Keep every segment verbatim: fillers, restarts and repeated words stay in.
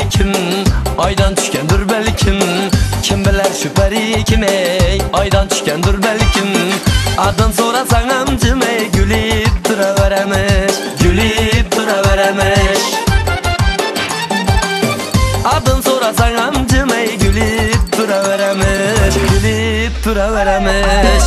kim? Aydan düşkendir belkim. Kim bilir şu peri kim ey? Aydan düşkendir belkim. Adın sorasan amcım ey, gülüp duraveremiş, gülüp duraveremiş. Adın sorasan amcım ey, gülüp duraveremiş, gülüp duraveremiş.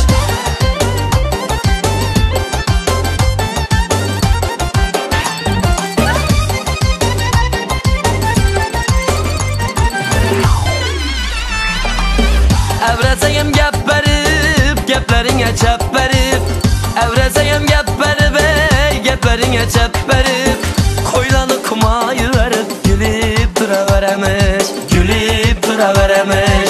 Evreseyim gep verip, geplerine çep verip. Evreseyim gep verip ey, geplerine çep verip. Koylanı kumayı verip, gülüp duraveremiş, gülüp duraveremiş.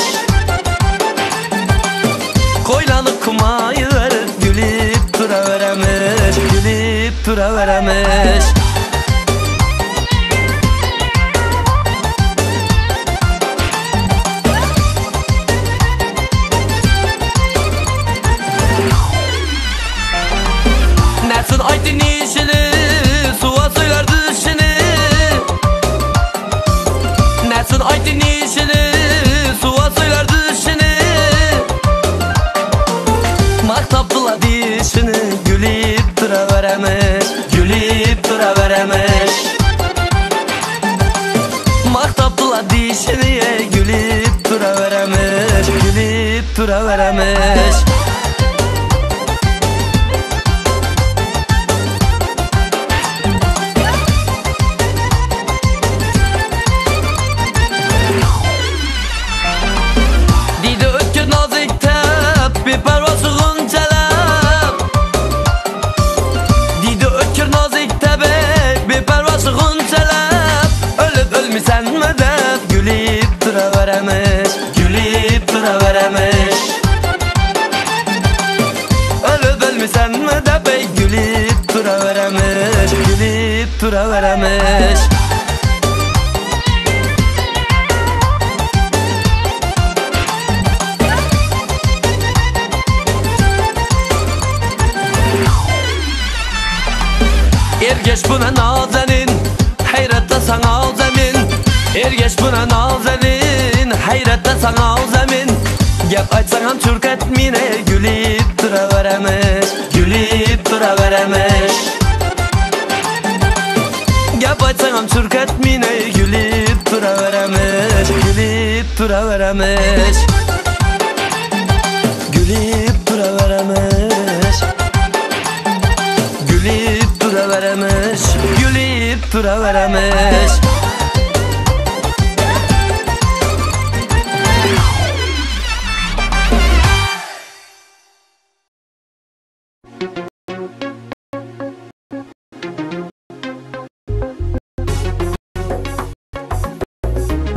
Koylanı kumayı verip, gülüp duraveremiş, gülüp duraveremiş. Nesin aydın işini, suğa söyler düşini. Nesin aydın işini, suğa söyler düşini. Maktapla dişini, gülüp duraveremiş, gülüp duraveremiş. Maktapla dişini, gülüp duraveremiş, gülüp duraveremiş. Sen mi de gülüp duraveremiş, gülüp duraveremiş. Ölüp ölmüşsen mi de bey, gülüp duraveremiş, gülüp duraveremiş. Ergeç buna nazenin, hayratta sana zemin. Ergeç buna nazenin, hayratta sana zemin. Gep aytsan ham çürk etmine, gülüp duraveremiş, gülüp duraveremiş. Gep aytsan ham çürk etmine, gülüp duraveremiş, gülüp duraveremiş. Gülüp duraveremiş, gülüp duraveremiş, gülüp duraveremiş.